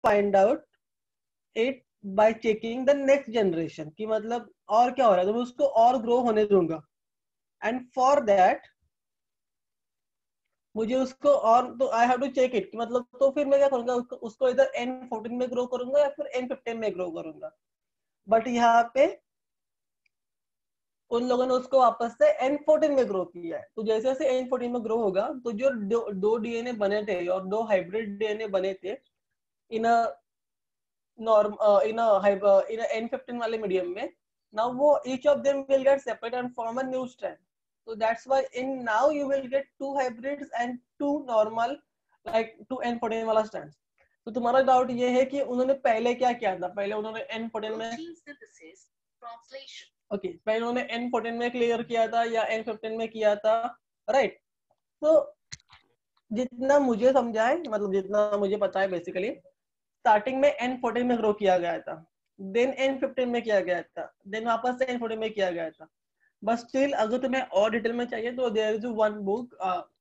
Find out it by checking the next generation, कि मतलब और क्या हो रहा है, तो मैं उसको और ग्रो होने दूंगा। एंड फॉर दैट मुझे उसको और, तो I have to check it, मतलब तो फिर मैं क्या करूंगा, उसको इधर N14 में ग्रो करूंगा या फिर N15 में ग्रो करूंगा। बट यहाँ पे उन लोगों ने उसको वापस से N14 में ग्रो किया है। तो जैसे जैसे N14 में ग्रो होगा, तो जो दो डीएनए बने थे और दो हाइब्रिड डीएनए बने थे इन a norm in a N15 वाले मीडियम में, now वो each of them will get separate and form a new strand. So that's why in now you will get two hybrids and two normal like two N14 वाला strands. तो तुम्हारा doubt ये है कि उन्होंने पहले क्या किया था, पहले उन्होंने N14 में ओके पहले उन्होंने N14 में क्लियर किया था या N15 में किया था, राइट? तो जितना मुझे समझा है, मतलब जितना मुझे पता है, बेसिकली स्टार्टिंग में N14 में ग्रो किया गया था, देन N15 में किया गया था, देन वापस से N14 में किया गया था। बस स्टिल अगर तुम्हें और डिटेल में चाहिए तो there is one book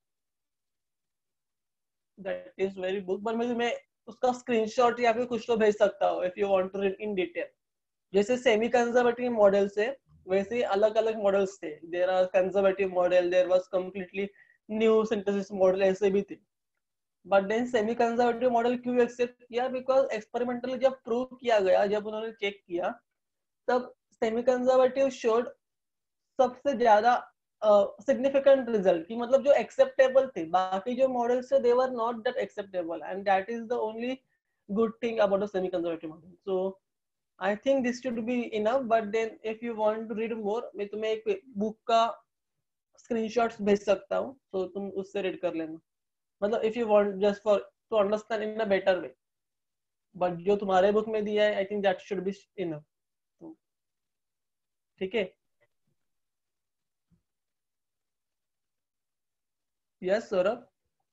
that is very book, पर मैं तुम्हें उसका स्क्रीनशॉट या फिर कुछ तो भेज सकता हूँ if you want to read in detail. जैसे सेमी कंजर्वेटिव मॉडल से वैसे अलग अलग मॉडल्स थे, there are conservative model, there was completely new synthesis model, ऐसे भी थे। But then semi conservative model क्यों एक्सेप्ट किया, बिकॉज एक्सपेरिमेंटली जब प्रूव किया गया, जब उन्होंने चेक किया, तब सेमी कंजर्वेटिव शोड सबसे ज्यादा सिग्निफिकेंट रिजल्ट, की मतलब जो एक्सेप्टेबल थे, बाकी जो मॉडल्स थे they were not that acceptable, and that is the only good thing about the semi conservative model. So I think this should be enough, but then if you want to read more, मैं तुम्हें एक book का screenshots भेज सकता हूँ, तो तुम उससे रीड कर लेना, मतलब if you want just for to understand in a better way. But जो तुम्हारे बुक में दिया है I think that should be enough. तो ठीक है। Yes Saurabh,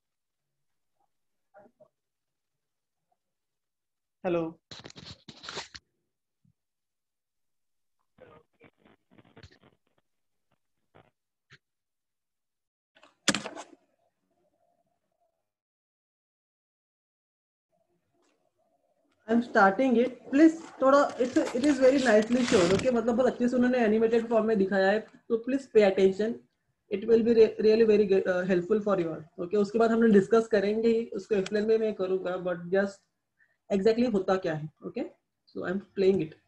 hello. I am starting it, please थोड़ा it is very nicely showed, okay, मतलब बहुत अच्छे से उन्होंने एनिमेटेड फॉर्म में दिखाया है, तो please pay attention, it will be really very helpful for you all, okay. उसके बाद हम लोग डिस्कस करेंगे ही, उसको एक्सप्लेन भी मैं करूंगा, बट जस्ट एग्जैक्टली होता क्या है, okay. So I am playing it.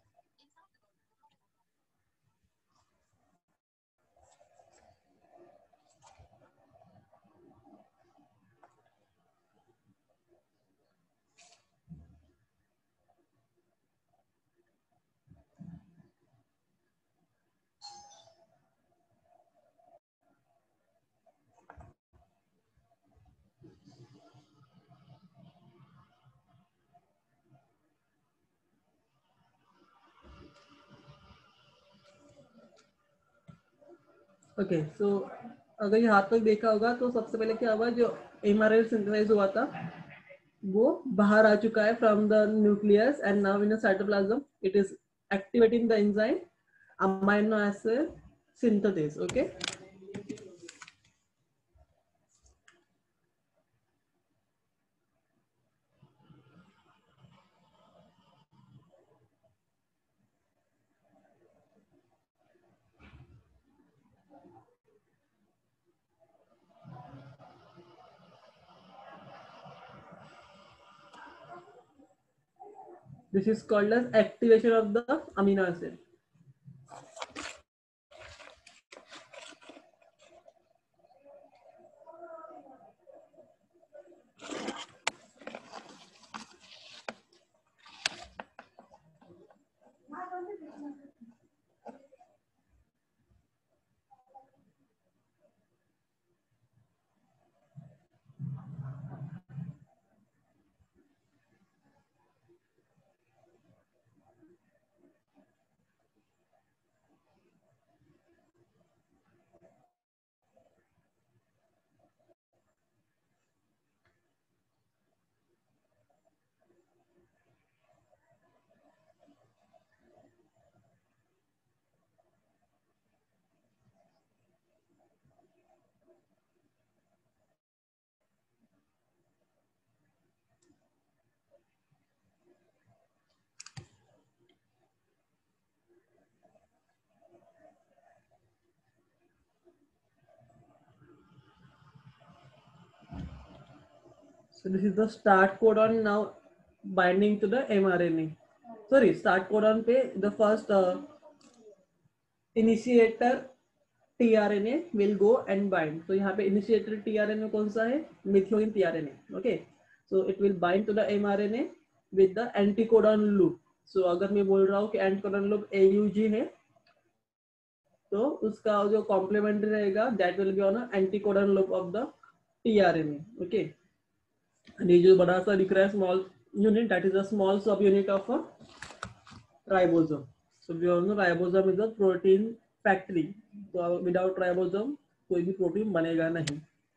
Okay so अगर यहाँ तक देखा होगा तो सबसे पहले क्या हुआ, जो mRNA सिंथेसाइज हुआ था वो बाहर आ चुका है from the nucleus, and now in the cytoplasm it is activating the enzyme amino acid synthesis, okay. This is called as activation of the amino acid. So this is the start codon now binding to the mRNA. Sorry, start codon पे the first initiator tRNA will go and bind. So यहाँ पे initiator tRNA कौन सा है? Methionine tRNA. Okay. So it will bind to the mRNA with the anticodon loop. So अगर मैं बोल रहा हूँ कि anticodon loop AUG है, तो उसका जो कॉम्प्लीमेंट्री रहेगा that will be on a anticodon loop of the tRNA. Okay. And ये जो बड़ा सा दिख रहा है small unit, that is a small subunit of a ribosome. So we all know ribosome is a protein factory. So without ribosome कोई भी protein बनेगा नहीं.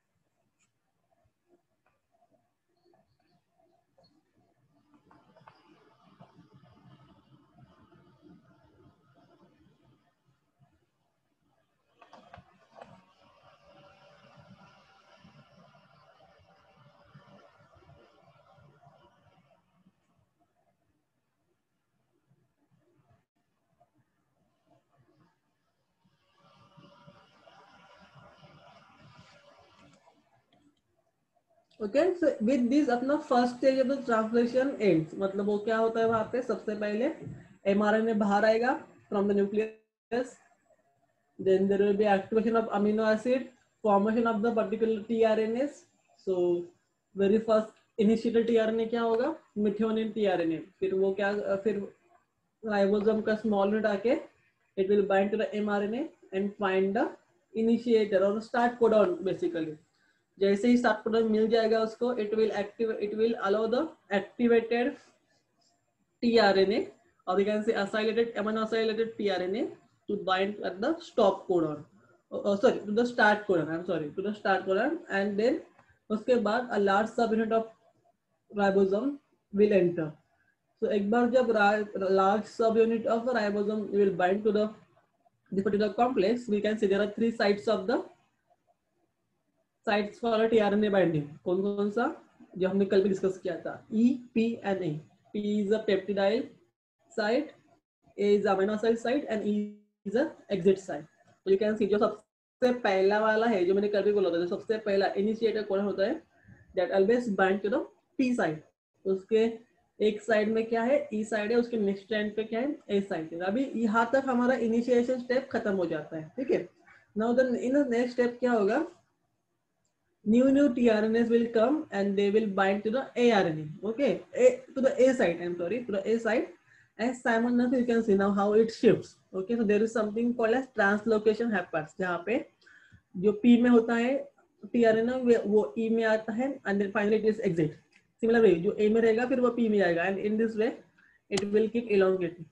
ओके, सो विद दिस अपना first stage of the translation ends. मतलब वो क्या होता है वहां पे सबसे पहले एमआरएनए बाहर आएगा from the nucleus, then there will be activation of amino acid, formation of the particular tRNAs. So very first initiator tRNA क्या होगा? Methionine tRNA. फिर वो क्या, फिर राइबोसोम का स्मॉल यूनिट आके it will bind to the mRNA and find the initiator और start codon. Basically जैसे ही स्टार्ट कोडॉन मिल जाएगा उसको, it will allow the activated tRNA or we can say acylated amino acylated tRNA to bind at the stop codon, sorry to the start codon, I'm sorry to the start codon, and then उसके बाद a large subunit of ribosome will enter. So एक बार जब large subunit of ribosome will bind to the this particular complex, we can see there are three sites of the sites for tRNA binding. कौन कौन सा? जो हमने कल भी discuss किया था, E P and A. P is a peptidyl site, A is amino acid site and E is a exit site. तो यू कैन सी जो सबसे पहला वाला है, जो मैंने कल भी बोला था, जो सबसे पहला इनिशिएटर कौन होता है, that always bind to the P site. उसके एक साइड में क्या है? ई साइड है, उसके नेक्स्ट एंड पे क्या है? ए साइड है. अभी यहाँ तक हमारा इनिशिएशन स्टेप खत्म हो जाता है. ठीक है. Now the in the next step क्या होगा? New tRNAs will come and they will bind to the aRNA. Okay, to the A site. I'm sorry, to the A site. And simultaneously you can see now how it shifts. Okay, so there is something called as translocation happens. जहाँ पे जो P में होता है tRNA वो E में आता है and then finally it is exit. Similarly जो A में रहेगा फिर वो P में जाएगा and in this way it will keep elongating.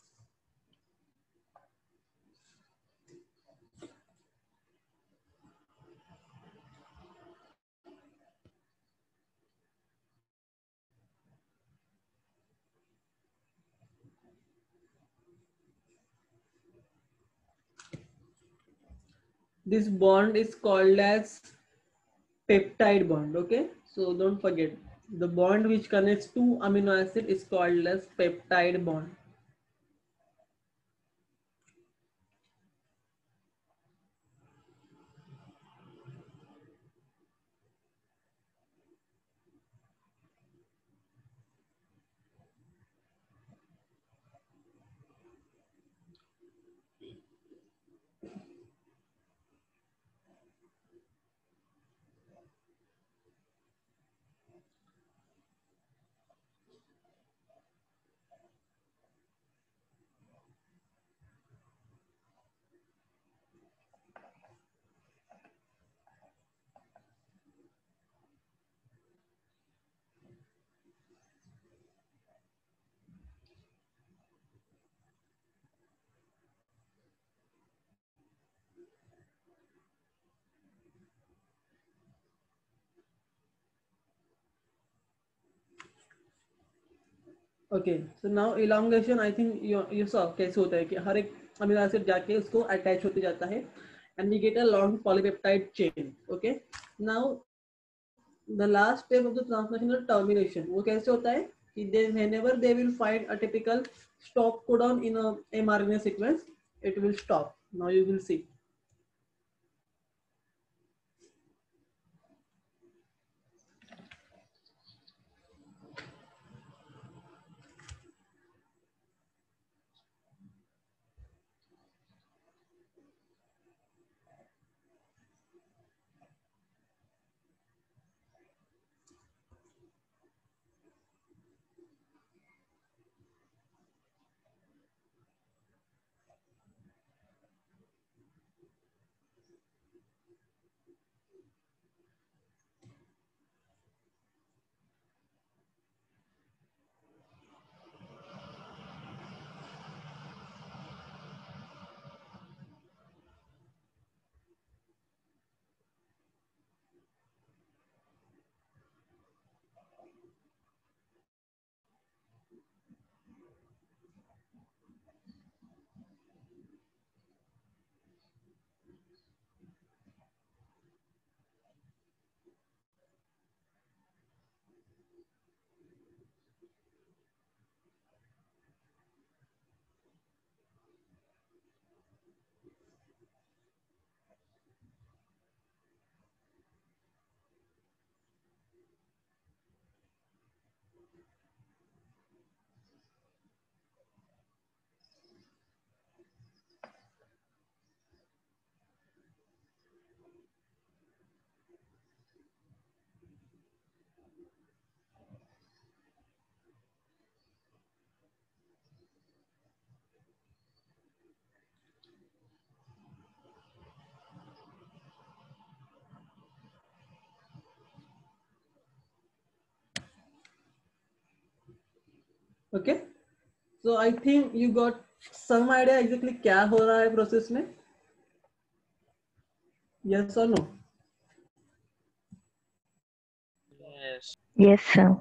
This bond is called as peptide bond. Okay, so don't forget the bond which connects two amino acid is called as peptide bond. Okay, so now elongation, I think you saw कैसे होता है कि हर एक amino acid जाके उसको attach होते जाता है and we get a long polypeptide chain. Okay, now the last step of the translational termination. वो कैसे होता है कि whenever they will find a typical stop codon in a mRNA sequence, it will stop. Now you will see. Okay, so I think you got some idea exactly क्या हो रहा है process में. Yes or no? Yes. Yes, sir.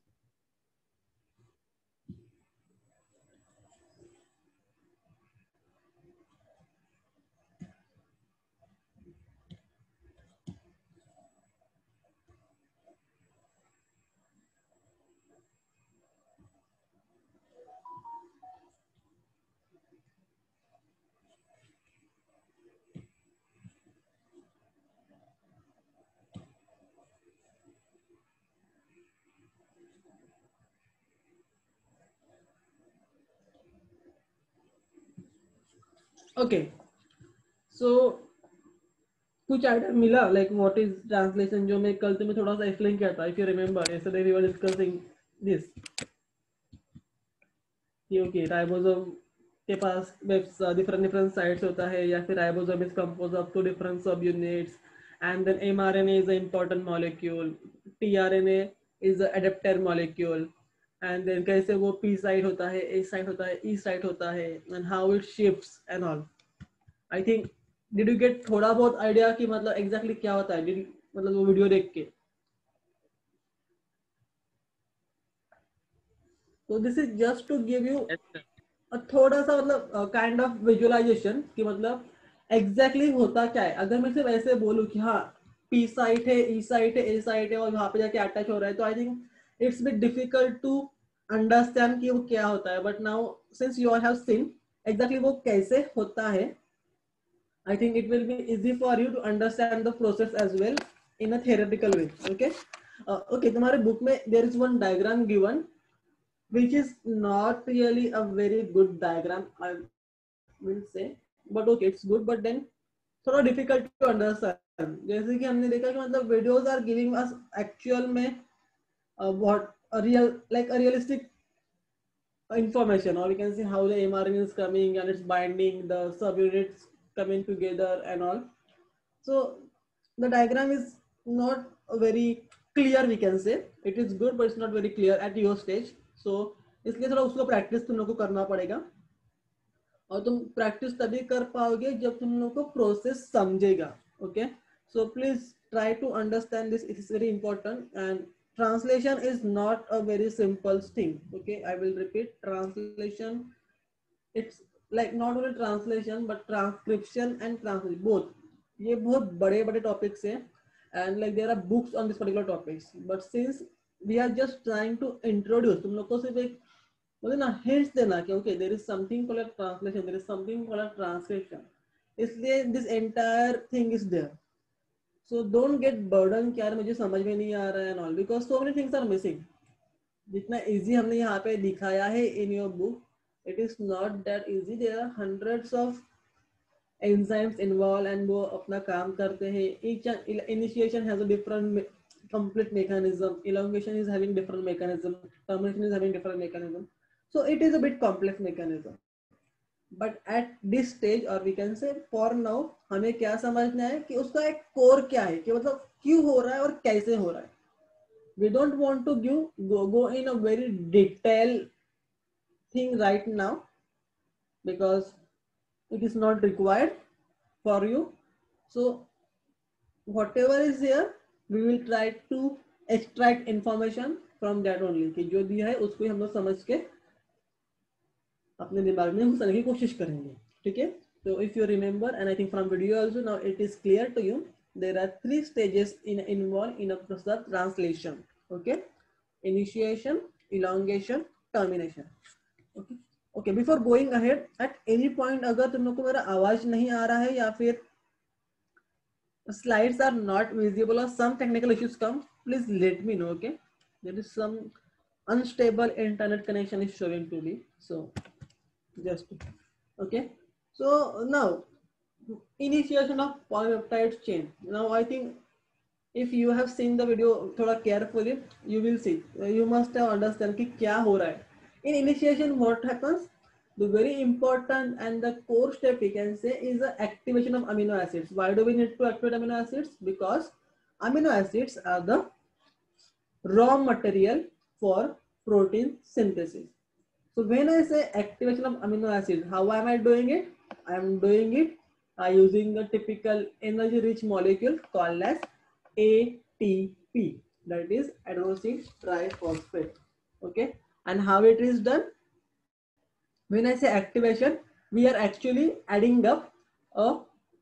Okay, so कुछ idea मिला like what is translation, जो मैं कल तुम्हें थोड़ा सा एक्सप्लेन किया था. If you remember yesterday we were discussing this कि ओके राइबोसोम के पास डिफरेंट डिफरेंट साइट्स होता है, या फिर ribosome is compose of two different sub units, and then mRNA is a important molecule, tRNA is a adapter molecule, and then कैसे वो P site होता है, ए साइट होता है, ई साइट होता है, and how it shifts and all. I think did you get थोड़ा बहुत आइडिया कि मतलब एग्जैक्टली क्या होता है, डिड मतलब वो वीडियो देख के. तो this is just to give you Yes, sir. थोड़ा सा मतलब काइंड ऑफ विजुअलाइजेशन कि मतलब एग्जैक्टली होता क्या है. अगर मैं सिर्फ ऐसे बोलूं कि हाँ पी साइट है, ई साइट है, ए साइट है और वहां पे जाके अटैच हो रहा है, तो I think it's bit difficult to understand कि वो क्या होता है. But now since you have seen exactly वो कैसे होता है, I think it will be easy for you to understand the process as well in a theoretical way. Okay, okay. तुम्हारे book में there is one diagram given, which is not really a very good diagram, I will say, but okay, it's good. But then थोड़ा difficult to understand. जैसे कि हमने देखा कि मतलब videos are giving us actual में what a real like a realistic information, or we can see how the mRNA is coming and it's binding the subunits coming together and all. So the diagram is not very clear, we can say. It is good but it's not very clear at your stage. So इसलिए थोड़ा उसको practice तुम लोग को करना पड़ेगा, और तुम प्रैक्टिस तभी कर पाओगे जब तुम लोग को प्रोसेस समझेगा. Okay, so please try to understand this, it is very important. And translation is not a very simple thing. Okay, I will repeat, translation, it's like not only translation but transcription and translation both. ये बहुत बड़े बड़े topics हैं, and like there are books on this particular topics, but since we are just trying to introduce, तुम लोग को सिर्फ एक बोले ना hints देना कि okay there is something called a translation, there is something called a transcription, इसलिए this entire thing is there. So don't get burden कि यार मुझे समझ में नहीं आ रहा है and all, because so many things are missing. जितना इजी हमने यहाँ पे दिखाया है in your book, it is not that easy. There are hundreds of enzymes involved and वो अपना काम करते हैं. Each initiation has a different complete mechanism. Elongation is having different mechanism. Termination is having different mechanism. So it is a bit complex mechanism. But at this stage, or we can say for now, हमें क्या समझना है कि उसका एक core क्या है, कि मतलब क्यों हो रहा है और कैसे हो रहा है. We don't want to go in a very detailed thing right now, because it is not required for you. So whatever is here, we will try to extract information from that only, कि जो दिया है उसको हम लोग समझ के अपने दिमाग में घुसाने की कोशिश करेंगे. ठीक है, so if you remember, and I think from video also now it is clear to you, there are 3 stages involved in a process of translation. Okay, initiation, elongation, termination. Okay, okay, before going ahead, at any point अगर तुम लोग को मेरा आवाज नहीं आ रहा है या फिर slides are not visible or some technical issues come, please let me know. Okay, there is some unstable internet connection is showing to me, so just okay. So now initiation of polypeptide chain. Now I think if you have seen the video थोड़ा carefully, you will see, you must have understand कि क्या हो रहा है. In initiation what happens, the very important and the core step we can say is the activation of amino acids. Why do we need to activate amino acids? Because amino acids are the raw material for protein synthesis. So when I say activation of amino acid, how am I doing it? I am doing it using the typical energy rich molecule called as ATP, that is adenosine triphosphate. Okay, and how it is done? When I say activation, we are actually adding up a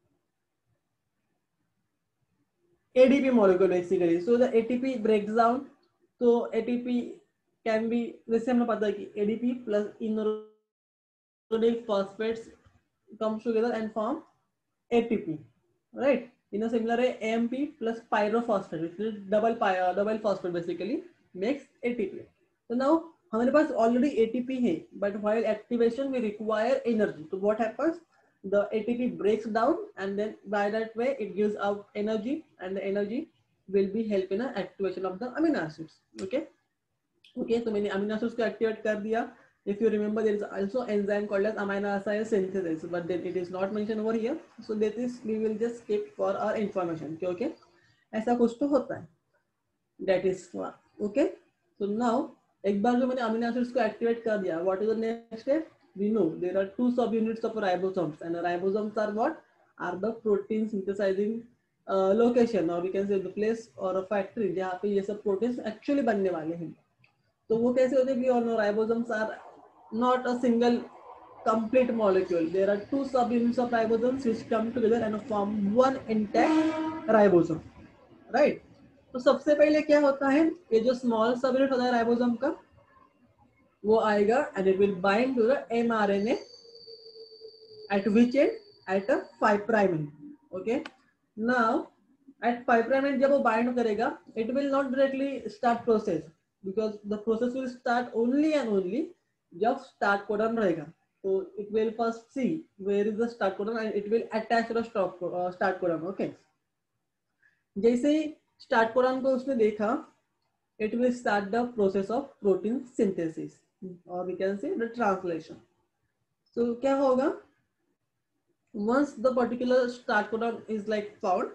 ADP molecule basically. So the ATP breaks down. So ATP can be, जैसे हमें पता है कि ADP plus inorganic phosphates comes together and form ATP, right? In a similar way, AMP plus pyrophosphate, which is double phosphate basically makes ATP. So now हमारे पास already ATP है, but while activation we require energy. So what happens? The ATP breaks down, and then by that way it gives out energy, and the energy will be help in the activation of the amino acids. Okay. Okay, so मैंने amino acids को activate कर दिया. If you remember, there is also enzyme called as amino acid synthesis, but then it is not mentioned over here. So that is we will just skip for our information. Okay, ऐसा कुछ तो होता है. That is okay. So now एक बार जो मैंने amino acids को activate कर दिया, what is the next step? We know there are two subunits of ribosomes, and the ribosomes are what? Are the protein synthesizing location, or we can say the place or a factory जहाँ पे ये सब proteins actually बनने वाले हैं. तो वो कैसे होते हैं? We all know ribosomes are not a single complete molecule. There are two subunits of ribosomes which come together and form one intact ribosome, right? तो सबसे पहले क्या होता है? ये जो small subunit होता है राइबोसोम का, वो आएगा and it will bind to the mRNA at which end? At a 5' end. Okay. Now at 5' end जब वो bind करेगा, it will not directly start process, because the process will start only and only जब start codon रहेगा. So it will first see where is the start codon and it will attach to the start codon. Okay. जैसे ही start codon को उसने देखा, it will start the process of protein synthesis, or we can say the translation. So क्या होगा? Once the particular start codon is like found,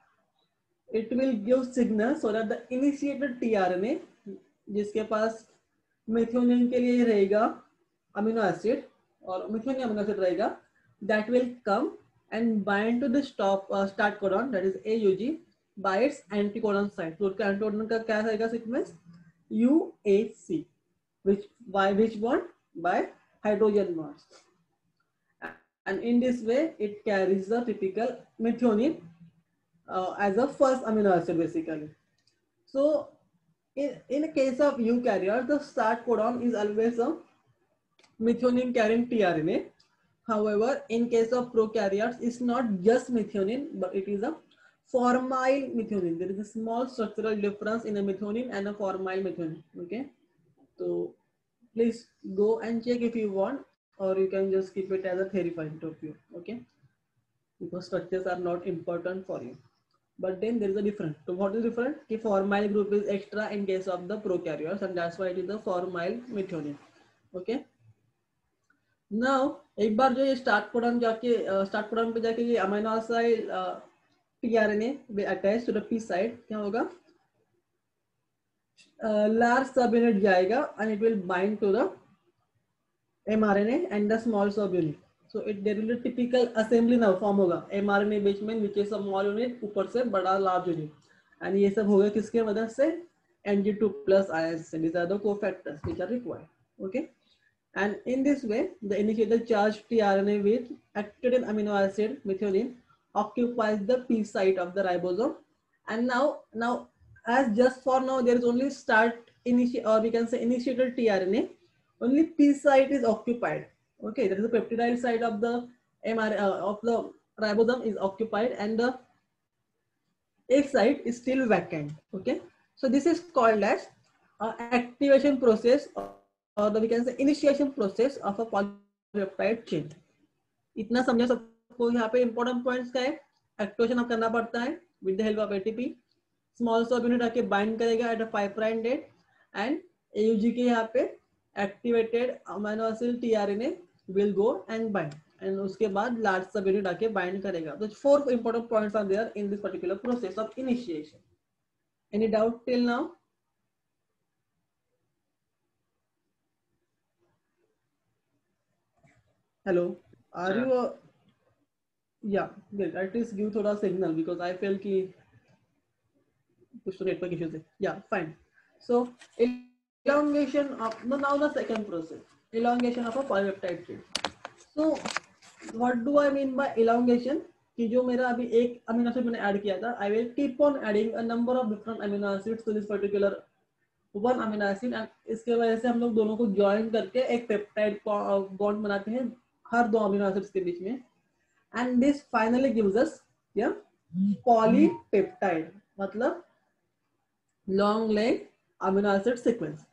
it will give signal so that the initiated tRNA, जिसके पास methionine के लिए रहेगा amino acid और methionine amino acid रहेगा, that will come and bind to the start codon, that is AUG, by its anticodon site. तो उसका anticodon का क्या रहेगा sequence? UAC, which by which bond? By hydrogen bonds. And in this way it carries the typical methionine as a first amino acid basically. So in a case of eukaryote, the start codon is always a methionine carrying tRNA. However, in case of prokaryotes, it's not just methionine, but it is a formyl methionine. There is a small structural difference in a methionine and a formyl methionine. Okay, so please go and check if you want, or you can just keep it as a theory point of view. Okay, because structures are not important for you. But then there is a difference. So what is different? The formyl group is extra in case of the prokaryotes, and that's why it is the formyl methionine. Okay. Now एक बार जो ये start codon पे जाके ये amino acid tRNA will attach to the P side, क्या होगा? Large subunit जाएगा and it will bind to the mRNA and the small subunit. So there will be a typical assembly now form होगा mRNA बीच में, नीचे small unit, ऊपर से बड़ा large unit, and ये सब होगा किसके मदद से? Mg2+ ions. These are the cofactors which are required. Okay. And in this way, the initial charge tRNA with activated amino acid methionine occupies the P site of the ribosome. And now as just for now there is only or we can say initiated tRNA, only P site is occupied. Okay, that is the peptidyl site of the of the ribosome is occupied, and the H site is still vacant. Okay, so this is called as activation process, or we can say initiation process of a polypeptide chain. इतना समझा सबको? यहाँ पे important points क्या है? Activation अब करना पड़ता है with the help of ATP. Small subunit आके bind करेगा at a 5' end, and AUG के यहाँ पे activated amino acid tRNA will go and bind, and उसके बाद large subunit आके bind करेगा. So 4 important points are there in this particular process of initiation. Any doubt till now? Hello, are Yeah. You? Yeah wait, at least give थोड़ा signal because I feel कि कुछ तो network issues है. Yeah fine. So elongation of now the second process, elongation of a polypeptide chain. So what do I mean by elongation? कि जो मेरा अभी एक अमीनो एसिड मैंने ऐड किया था, I will keep on adding a number of different amino acids to this particular one amino acid, and इसके वजह से हम लोग दोनों को ज्वाइन करके एक पेप्टाइड बॉन्ड बनाते हैं हर दो अमीनो एसिड्स के बीच में. And this finally gives us या पॉलीपेप्टाइड, मतलब long length amino acid sequence.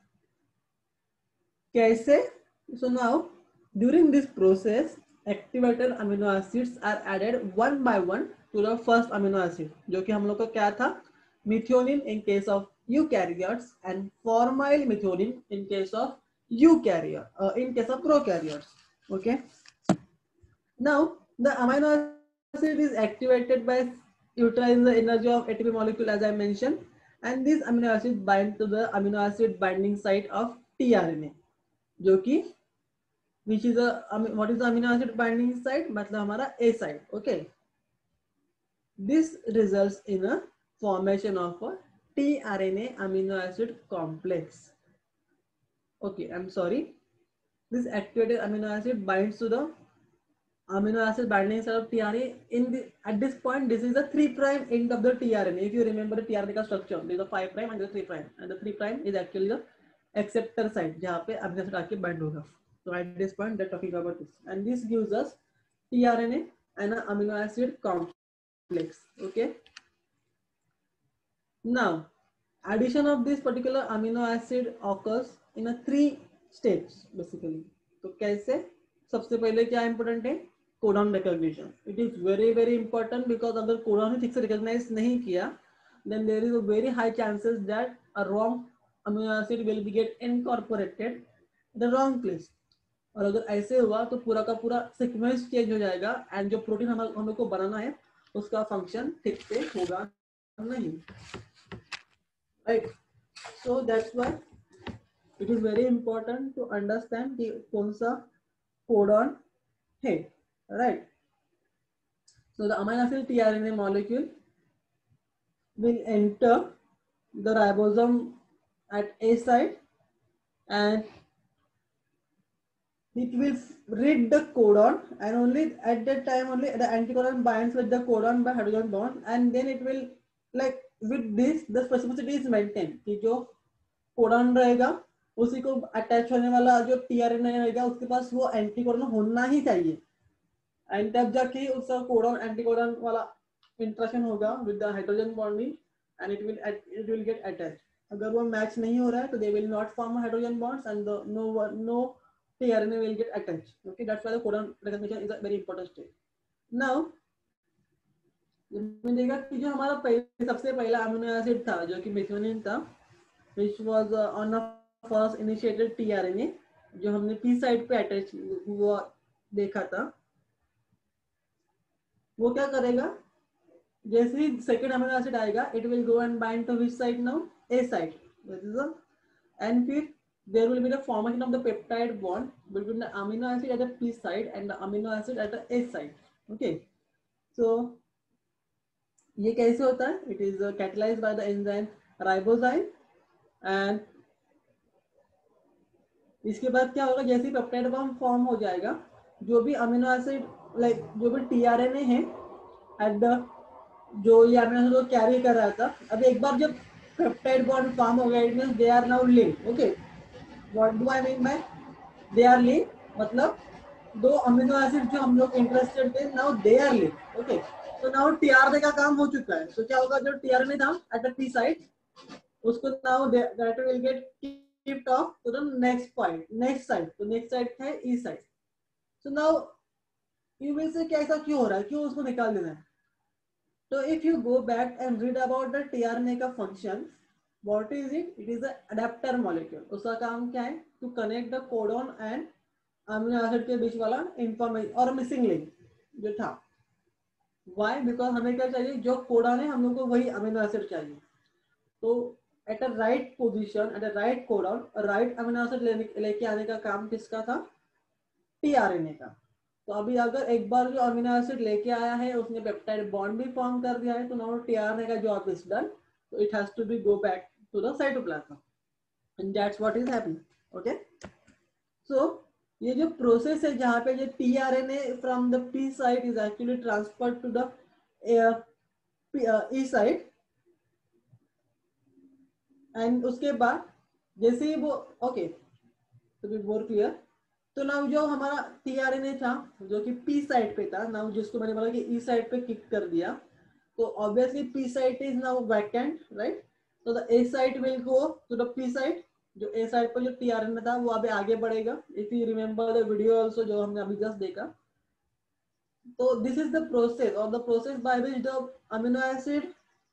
कैसे? So now during this process activated amino acids are added one by one to the first amino acid, जो कि हम लोग का क्या था, methionine in case of eukaryotes and formyl methionine in case of in case of prokaryotes. Okay, now the amino acid is activated by utilizing the energy of ATP molecule as I mentioned, and these amino acids bind to the amino acid binding site of tRNA, जो कि which is what is the amino acid binding site, मतलब हमारा A site. Okay, this results in a formation of a tRNA amino acid complex. Okay, I'm sorry, this activated amino acid binds to the amino acid binding site of tRNA. At this point this is the 3' end of the tRNA. If you remember the tRNA का structure, there is a 5' and the 3', and the 3' is actually the acceptor site जहाँ पे amino acid आके bind होगा. So at this point they're talking about this, and this gives us tRNA and an amino acid complex. Okay, now addition of this particular amino acid occurs in a 3 steps basically. तो कैसे? सबसे पहले क्या important है, codon recognition. It is very very important because अगर codon ठीक से recognise नहीं किया, then there is a very high chances that a wrong amino acid will be get incorporated in the wrong place. और अगर ऐसे हुआ तो पूरा का पूरा सीक्वेंस चेंज हो जाएगा, एंड जो प्रोटीन हम लोग को बनाना है उसका फंक्शन ठीक से होगा नहीं. Right, so that's why it is very important to understand कि कौन सा कोडॉन है. Right, so the amino acid tRNA molecule will enter the ribosome at A site, and it will read the codon, and only at that time only the anticodon binds with the codon by hydrogen bond, and then it will, like with this the specificity is maintained कि जो codon रहेगा उसी को attach होने वाला जो tRNA रहेगा उसके पास वो एंटीकोडन होना ही चाहिए, एंड तब जाके उसका कोडॉन एंटीकोडन वाला इंटरेक्शन होगा with the hydrogen bonding, and it will get attach. अगर वो मैच नहीं हो रहा है तो they will not form hydrogen bonds and no tRNA will get attached. Okay, that's why the codon recognition is a very important step. Now देखा कि जो हमारा सबसे पहला अमीनो एसिड था जो कि मेथियोनिन था, which was on the first initiated tRNA, जो हमने P साइड पे अटैच हुआ देखा था, वो क्या करेगा, जैसे ही सेकेंड अमीनो एसिड आएगा it will go and bind to which side now, A side. And फिर there will be the formation of the peptide bond between the amino acid at the P side and the amino acid at the A side. Okay, so ये कैसे होता है? It is catalyzed by the enzyme ribozyme, and इसके बाद क्या होगा, जैसे ही peptide bond form हो जाएगा, जो भी अमीनो एसिड लाइक जो भी tRNA है एट द जो ये अमीनो एसिड को कैरी कर रहा था, अब एक बार जब पेप्टाइड बॉन्ड फॉर्म हो गया it means they are now linked. Okay, what do I mean by they are linked, मतलब दो अमीनो एसिड जो हम लोग इंटरेस्टेड थे now they are linked. Okay, तो नाउ टीआरएनए का काम हो चुका है. तो क्या होगा, जो टीआरएनए था एट द पी साइड उसको now that will get shift off to the next point, next side. तो नेक्स्ट साइड है E side. So now you will say क्या ऐसा क्यों हो रहा है, क्यों उसको निकाल देना है? तो if you go back and read about the tRNA का function, what is it? It is a adapter molecule. उसका काम क्या है? To connect the codon and amino acid के बीच वाला इंफॉर्मेशन और मिसिंग लिंक जो था. व्हाई? बिकॉज हमें क्या चाहिए, जो कोडॉन है हम लोग को वही अमीनो एसिड चाहिए. तो at a right position, at a right codon, right amino acid लेके आने का काम किसका था? टीआरएनए का. तो अभी अगर एक बार जो अमीनो एसिड लेके आया है उसने पेप्टाइड बॉन्ड भी फॉर्म कर दिया है, तो नाउ टीआरएनए का जॉब इज डन, तो it has to be go back to the cytoplasm and that's what is happening. Okay, so ये जो प्रोसेस है जहाँ पे ये tRNA from the P site is actually transferred to the E site, and उसके बाद जैसे ही वो okay to be more clear, तो नाउ जो हमारा टीआरएनए था जो कि पी साइड पे था, नाउ जिसको मैंने बोला कि ई साइड पे किक कर दिया, तो obviously P side is now vacant, right? तो the A side will go to the P side, जो ए साइड पर जो टीआरएनए था वो अभी आगे बढ़ेगा। If you remember the video also जो हमने अभी जस्ट देखा, तो दिस इज द प्रोसेस और the process by which the amino acid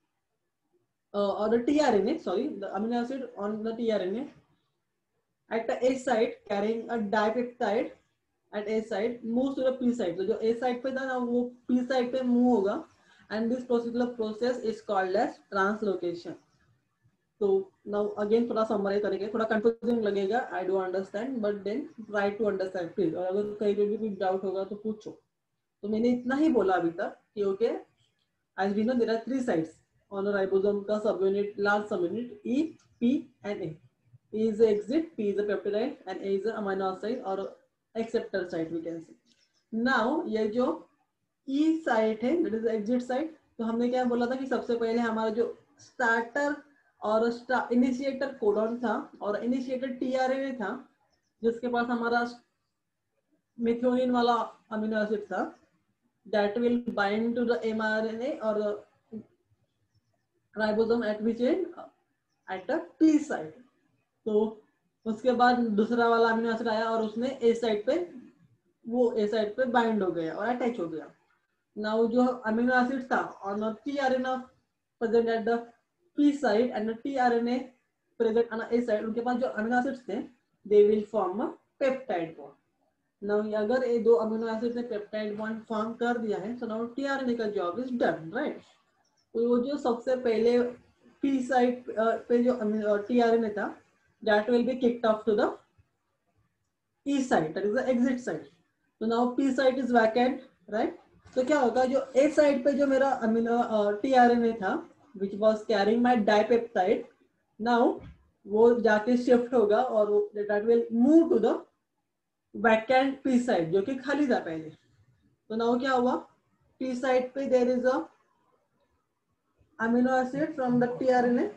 or the tRNA, sorry, the amino acid on the tRNA at the A site carrying a dipeptide at A site moves to the P site. तो जो A site पे था ना वो P site पे move होगा, and this particular process is called as translocation. तो now again थोड़ा summarize करेंगे, थोड़ा confusing लगेगा, I do understand, but then try to understand please, और अगर कहीं पे भी कोई doubt होगा तो पूछो। तो मैंने इतना ही बोला अभी तक कि okay, as we know there are three sites on a ribosome का subunit, large subunit E, P and A. E is the exit, P is the peptide and A is the amino acid or acceptor site we can say. Now ये जो E site है that is the exit site, तो हमने क्या बोला था कि सबसे पहले हमारा जो स्टार्टर और इनिशिएटर कोडॉन था और इनिशिएटर टीआरएनए था जिसके पास हमारा मेथियोनिन वाला अमीनो एसिड था, that will bind to the mRNA or the ribosome at which end at the P site. तो उसके बाद दूसरा वाला अमीनो एसिड आया और उसने ए साइड पे वो ए साइड पे बाइंड हो गया और अटैच हो गया। नाउ जो अमीनो एसिड था और tRNA present at the P side and tRNA present on A side, उनके पास जो अमीनो एसिड्स थे they will form a peptide bond. Now अगर ये दो अमीनो एसिड ने पेप्टाइड बॉन्ड फॉर्म कर दिया है, सो नाउ टीआरएनए का जॉब इज डन, राइट? तो वो जो सबसे पहले पी साइड पे जो टीआरएनए था that will be kicked off to the E site, that is the exit site. So now P site is vacant, right? तो क्या होगा, जो A site पे जो मेरा अमीनो टीआरएनए था which was carrying my dipeptide, now वो जाके शिफ्ट होगा और that will move to the vacant P site जो कि खाली था पहले। तो now क्या हुआ, P site पे there is a amino acid from the tRNA,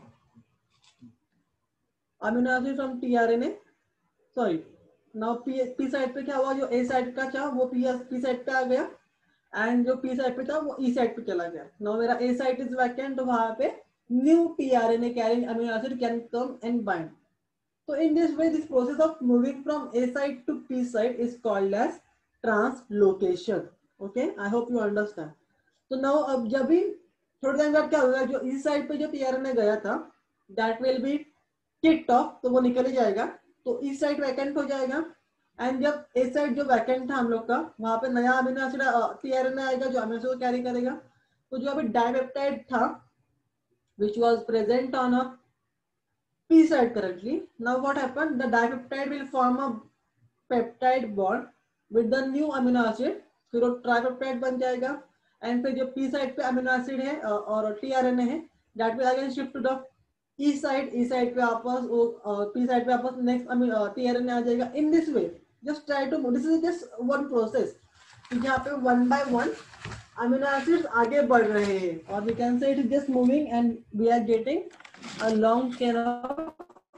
amino acid from tRNA, sorry, now P side पे क्या हुआ, जो ए साइड का था वो पी साइड पे आ गया एंड जो पी साइड पे था वो ई साइड पे चला गया। नाउ मेरा ए साइड इज वैकेंट, तो वहां पे new tRNA carrying amino acid can come and bind. तो in this way this process of moving from A side to P side is called as translocation. Okay, I hope you understand. तो now अब जब भी थोड़ी time बाद क्या होगा, जो ई साइड पे जो टीआरएनए गया था that will be kicked off, तो वो निकल ही जाएगा, तो ई साइड वैकेंट हो जाएगा। एंड जब ए साइड जो वैकेंट था हम लोग का, वहां पे नया अमीनो एसिड टीआरएनए आएगा जो अमीनो एसिड को कैरी करेगा। तो जो अभी डाइपेप्टाइड था which was present on a P side currently, now what happened, the dipeptide will form a peptide bond with the new amino acid, फिर वो ट्राइपेप्टाइड बन जाएगा एंड फिर जो P साइड पे अमीनो एसिड है और टीआरएनए है that will again shift to the E side पे वापस वो पी साइड पे वापस नेक्स्ट टीआरएनए आ जाएगा। In this way just try to, this is just one process जहाँ पे one by one amino acids आगे बढ़ रहे हैं और we can say it is just moving and we are getting a long chain of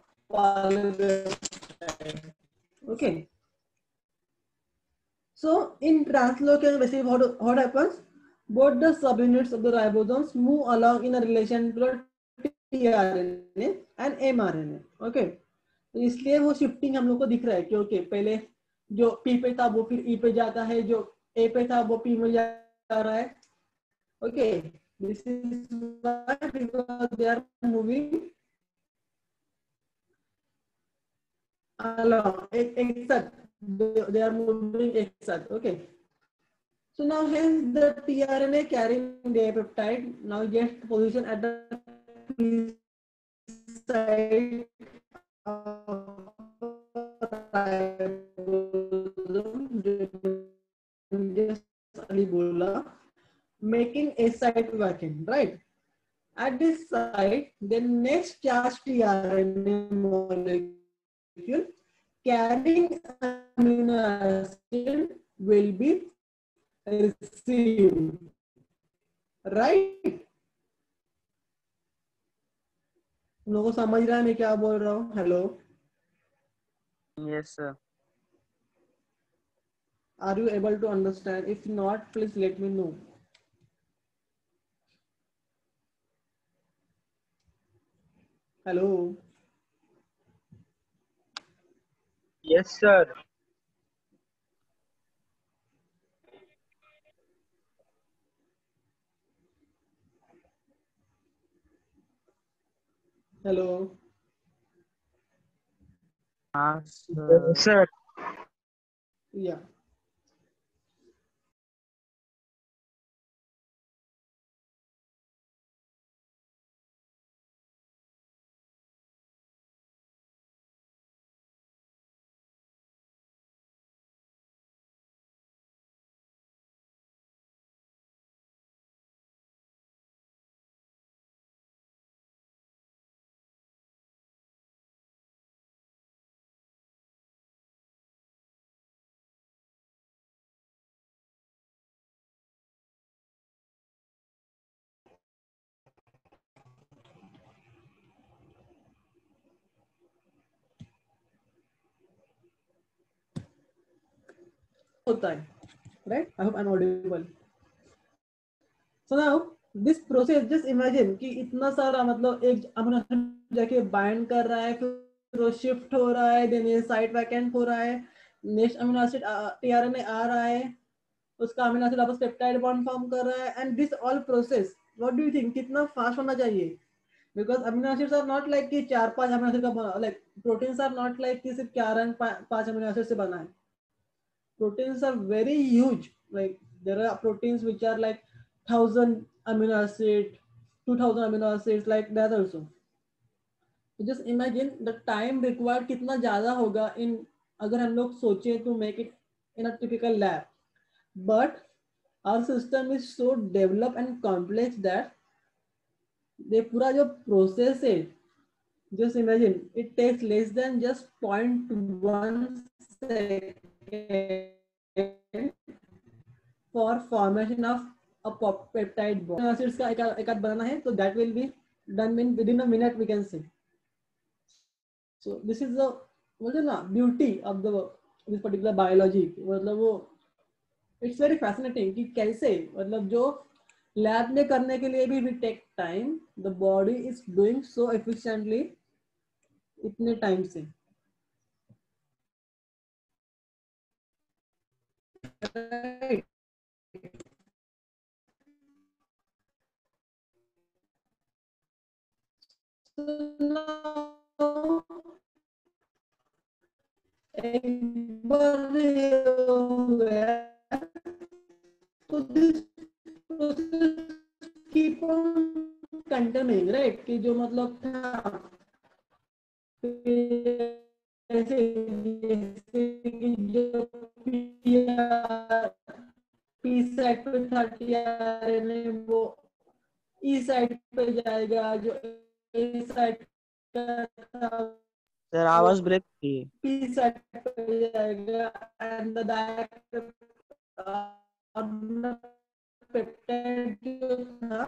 okay. So in translocation basically what happens, both the subunits of the ribosomes move along in a relation to the tRNA and mRNA, okay. तो इसलिए वो shifting हम लोग को दिख रहा है क्योंकि पहले जो P पे था वो फिर E पे जाता है, जो A पे था वो P में जा रहा है, okay. This is why because they are moving along exact, they are moving exact, okay. So now hence the tRNA carrying the peptide now gets position at the P side of बोला making a site vacant, right? At this site, the next charged tRNA molecule carrying amino acid will be received, right? लोगों को समझ रहा है मैं क्या बोल रहा हूँ? Hello, Yes, sir. are you able to understand? If not, please let me know. Hello. Yes, sir. Hello. Sir. Sir. Yeah. होता है, right? I hope I'm audible. So now this process, just imagine कि इतना सारा मतलब एक amino acid जाके bind कर रहा है, फिर वो शिफ्ट हो रहा है, देन ये साइट वैकेंट हो रहा है, नेक्स्ट अमीनो एसिड टीआरएनए आ रहा है, उसका अमीनो एसिड वापस पेप्टाइड बॉन्ड फॉर्म कर रहा है, and this all process what do you think कितना फास्ट होना चाहिए? Because amino acids are not like कि 4-5 अमीनो एसिड का like proteins are not like कि सिर्फ 4 एंड 5 अमीनो एसिड से बना है. Proteins are very huge. Like there are proteins which are like 1,000 amino acid, 2,000 amino acids, like that also. So just imagine the time required कितना ज़्यादा होगा in अगर हम लोग सोचे to make it in a typical lab. But our system is so developed and complex that ये पूरा जो process है, just imagine it takes less than just 0.1 second for formation of a peptide bond. Acids का एक आध बनाना है तो that will be done in within a minute we can say. So this is the बोलते ना beauty of the this particular biology. मतलब वो it's very fascinating कि कैसे मतलब जो लैब में करने के लिए भी we take time, the body is doing so efficiently इतने टाइम से. Right. So now एक बार ये हो गया तो this process keep on continuing, right? कि जो मतलब था ऐसे जैसे कि जो पी साइड पे था टीआरएनए वो ई साइड पे जाएगा, जो ए साइड का था सर वो आवाज ब्रेक थी. पी साइड पे जाएगा, एंड द पेप्टाइड जो था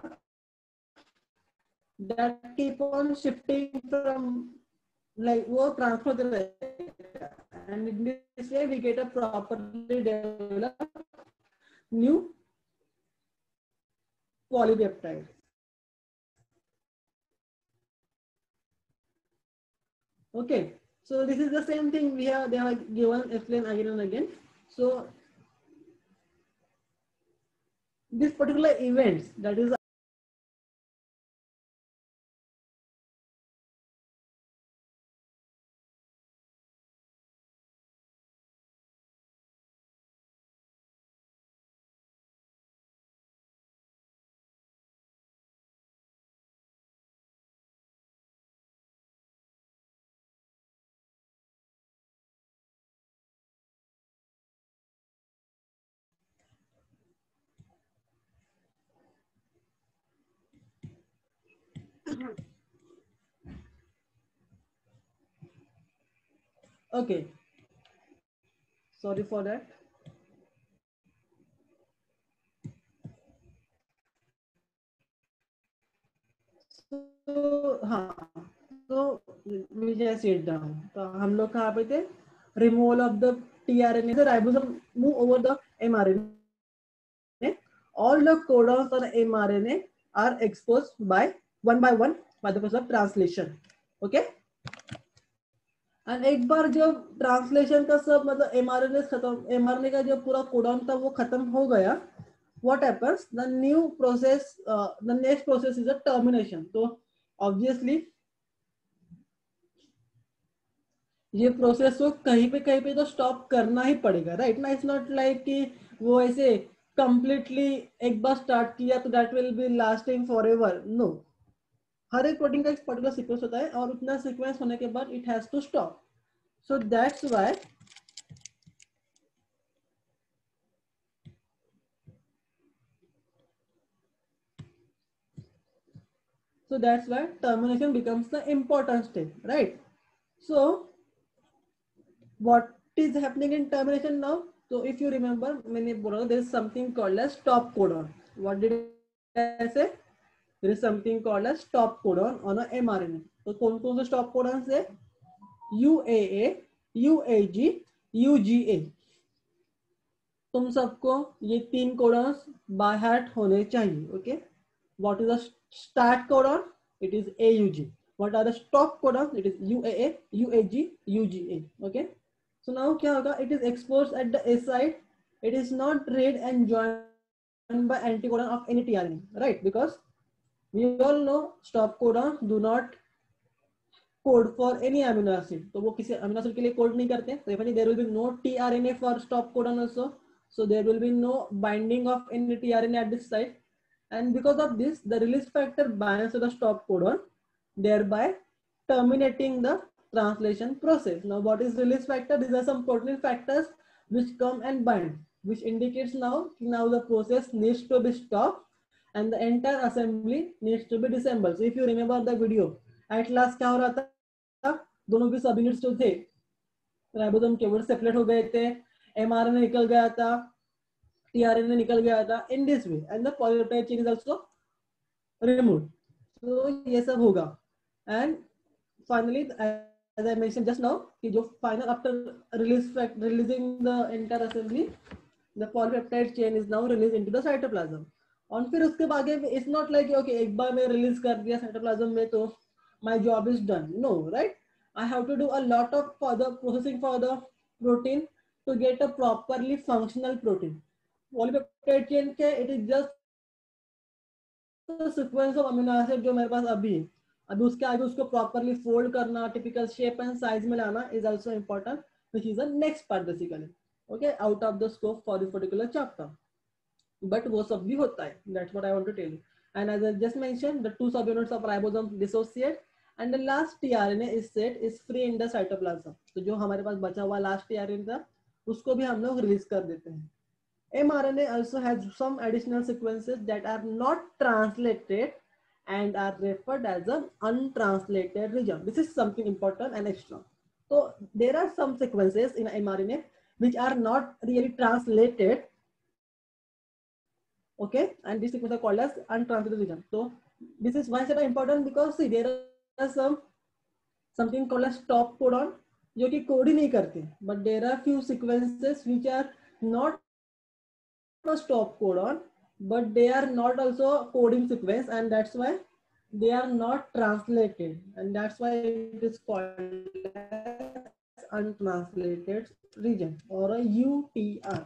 that keep on shifting from like वो ट्रांसफर होते रहेगा, and in this way we get a properly developed new polypeptide. Okay, so this is the same thing we have they have given explain again and again. So this particular events, that is Okay, sorry for that. So हाँ, so we just sit down. तो हम लोग कहाँ पे थे? Removal of the tRNA, the ribosome move over the mRNA. All the codons on mRNA are exposed by one by the process of translation. Okay. And एक बार जब translation का सब मतलब mRNA का जो पूरा कोडॉन था वो खत्म हो गया, what happens? The new process, the next process is a termination. So obviously ये प्रोसेस को कहीं पे तो स्टॉप करना ही पड़ेगा, राइट ना? इट्स नॉट लाइक कि वो ऐसे कंप्लीटली एक बार स्टार्ट किया तो that will be lasting forever. No, हर एक प्रोटीन का एक पर्टिकुलर सीक्वेंस होता है और उतना सीक्वेंस होने के बाद it has to stop. So that's why termination becomes the important step, right? So what is happening in termination now? So if you remember, there is something called as stop codon. What did I say? There is something called as stop codon on a mRNA. So कौन से stop codons है? UAA, UAG, UGA. तुम सबको ये 3 codons by heart होने चाहिए. Okay. What is the start codon? It is AUG. What are the stop codons? It is UAA, UAG, UGA. Okay. So now क्या होगा? It is exposed at the S side. It is not read and joined by anticodon of any tRNA, right? Because we all know stop codons do not code for any amino acid. तो वो किसी amino acid के लिए code नहीं करते. So definitely there will be no tRNA for stop codon also. So there will be no binding of any tRNA at this site. And because of this, the release factor binds to the stop codon, thereby terminating the translation process. Now, what is release factor? These are some protein factors which come and bind, which indicates now the process needs to be stopped and the entire assembly needs to be disassembled. So if you remember the video, at last क्या हो रहा था? दोनों भी सब units जो थे ribosome के वो सेपरेट हो गए थे, mRNA निकल गया था, tRNA निकल गया था. In this way, and the polypeptide chain is also removed. So ये सब होगा. And finally, as I mentioned just now, कि जो final after releasing the entire assembly, the polypeptide chain is now released into the cytoplasm. और फिर उसके बाद it's not like okay एक बार मैं release कर दिया cytoplasm में तो my job is done. No, right? I have to do a lot of further processing for the protein to get a properly functional protein. Polypeptide chain के it is just sequence of amino acid जो मेरे पास अभी है. अभी उसके आगे उसको properly fold करना, typical shape and size में लाना is also important, which is the next part basically. Okay, out of the scope for this particular chapter. But वो सब भी होता है. That's what I want to tell you. And as I just mentioned, the 2 subunits of ribosome dissociate and the last tRNA is set is free in the cytoplasm. तो जो हमारे पास बचा हुआ last tRNA था उसको भी हम लोग release कर देते हैं. mRNA also has some additional sequences that are not translated and are referred as an untranslated region. This is something important and extra. So there are some sequences in mRNA which are not really translated. Okay, and these sequences are called as untranslated region. So this is why it's important because see there are something called as stop codon जो कि code ही नहीं करते, but there are few sequences which are not a stop codon, but they are not also a coding sequence, and that's why they are not translated, and that's why it is called as untranslated region or a UTR.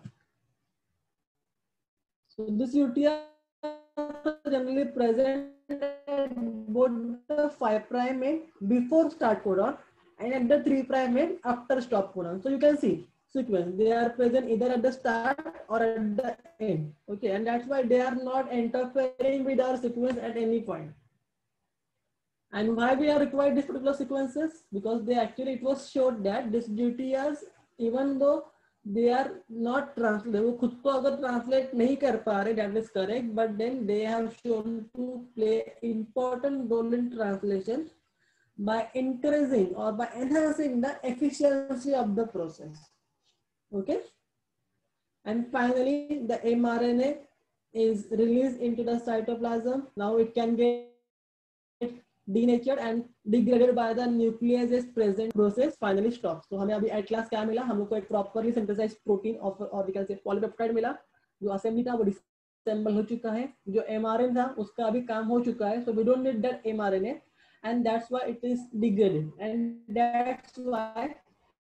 So this UTR generally present at both the 5' end before start codon and at the 3' end after stop codon. So you can see sequence, they are present either at the start or at the end. Okay, and that's why they are not interfering with our sequence at any point. And why we are required these particular sequences? Because they actually, it was showed that this UTRs, even though they are not translate, वो खुद को अगर translate नहीं कर पा रहे, that is correct, but then they have shown to play important role in translation by increasing or by enhancing the efficiency of the process. Okay, and finally the mRNA is released into the cytoplasm. Now it can get denatured and degraded by the nucleases present. Process finally stops. तो हमें अभी at last क्या मिला, हम लोग को एक properly synthesized protein और we can say polypeptide मिला, जो assembly था वो disassemble हो चुका है, जो mRNA था उसका अभी काम हो चुका है, so we don't need that mRNA and that's why it is degraded and that's why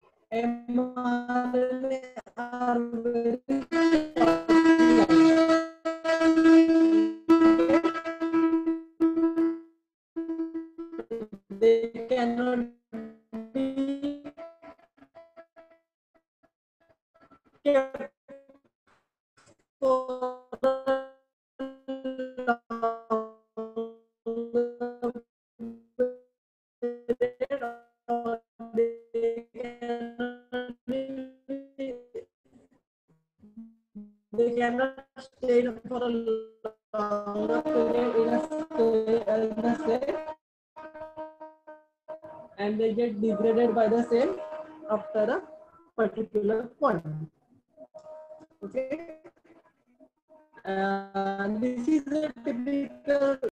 mRNA are very they cannot be kept for they cannot stay for a longer period in a state and they get degraded by the cell after a particular point. Okay, and this is a typical